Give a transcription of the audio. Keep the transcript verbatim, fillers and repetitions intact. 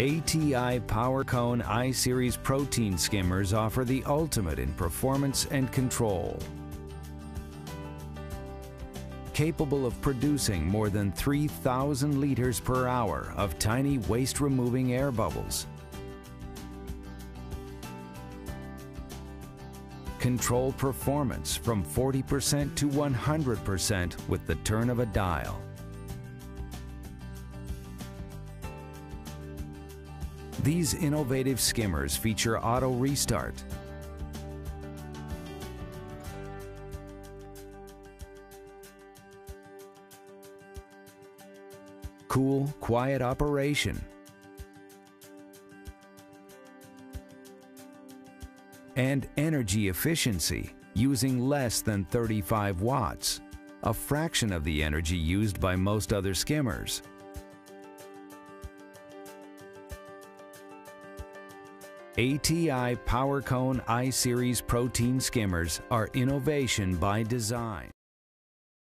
A T I PowerCone I-Series Protein Skimmers offer the ultimate in performance and control. Capable of producing more than three thousand liters per hour of tiny waste-removing air bubbles. Control performance from forty percent to one hundred percent with the turn of a dial. These innovative skimmers feature auto restart, cool, quiet operation, and energy efficiency using less than thirty-five watts, a fraction of the energy used by most other skimmers. A T I PowerCone I-Series Protein Skimmers are innovation by design.